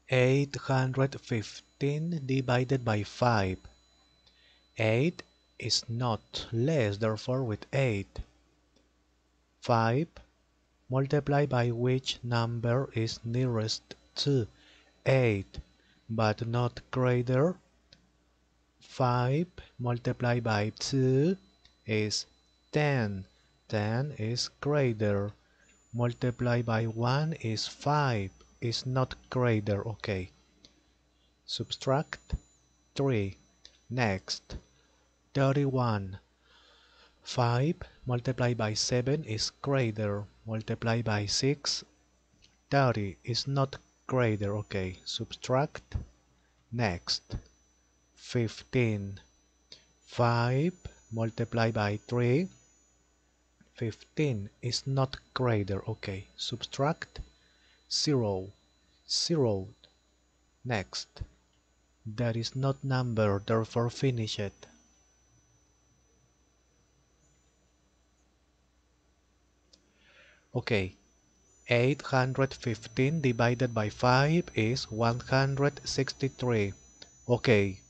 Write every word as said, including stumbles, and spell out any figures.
eight hundred fifteen divided by five. eight is not less, therefore with eight. five multiplied by which number is nearest to eight, but not greater. five multiplied by two is ten. ten is greater. Multiplied by one is five. Is not greater. Okay. Subtract three. Next. thirty-one. five multiplied by seven is greater. Multiplied by six. thirty is not greater. Okay. Subtract. Next. fifteen. five multiplied by three. fifteen is not greater. Okay. Subtract. zero. zero. Next. That is not number, therefore finish it. Okay. eight hundred fifteen divided by five is one hundred sixty-three. Okay.